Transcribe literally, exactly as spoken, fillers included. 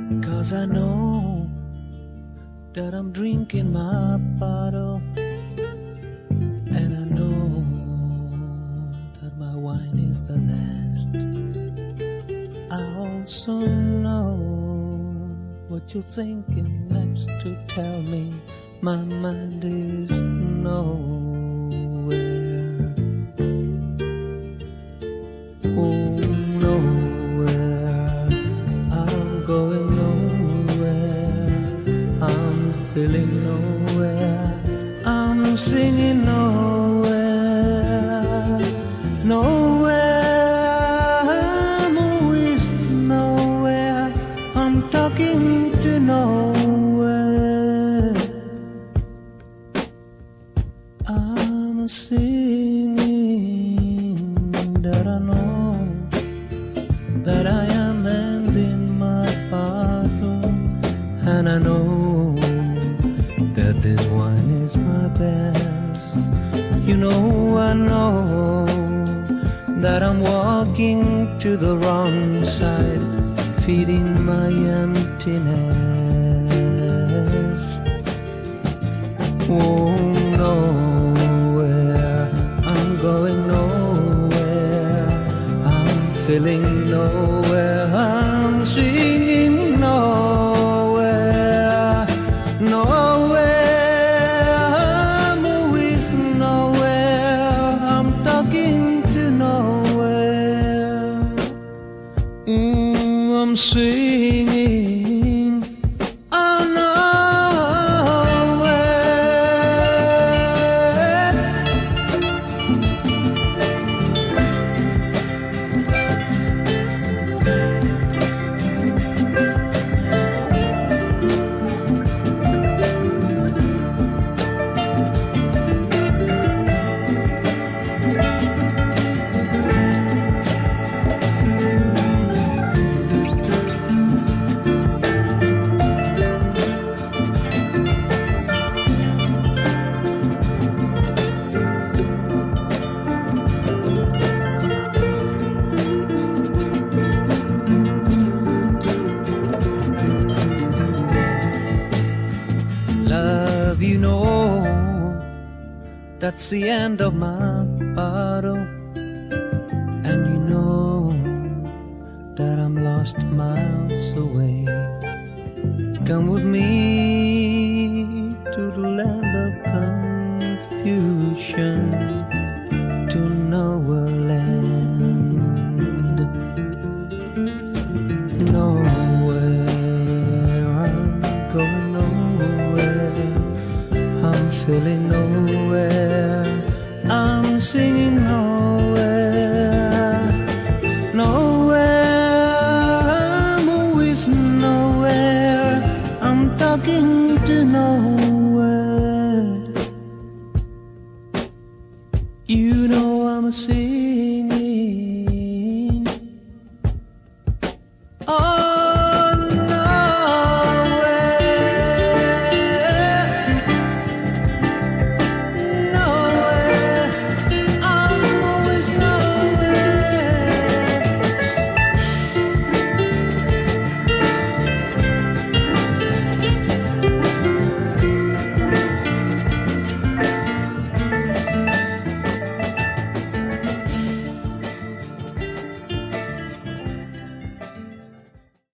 'Cause I know that I'm drinking my bottle, and I know that my wine is the last. I also know what you're thinking next to tell me my mind is nowhere. Oh, nowhere. I'm going nowhere. I'm feeling nowhere. I'm singing nowhere. Nowhere. I'm always nowhere. I'm talking to nowhere. I'm singing that I know that I am ending my bottle, and I know that this wine is my best. You know, I know that I'm walking to the wrong side, feeding my emptiness. Oh, nowhere. I'm going nowhere. I'm feeling nowhere. I'm singing nowhere. Nowhere. I'm always nowhere. I'm talking to nowhere. Mm, I'm singing oh nowhere. Love, you know, that's the end of my bottle, and you know that I'm lost miles away. Come with me to the land of confusion.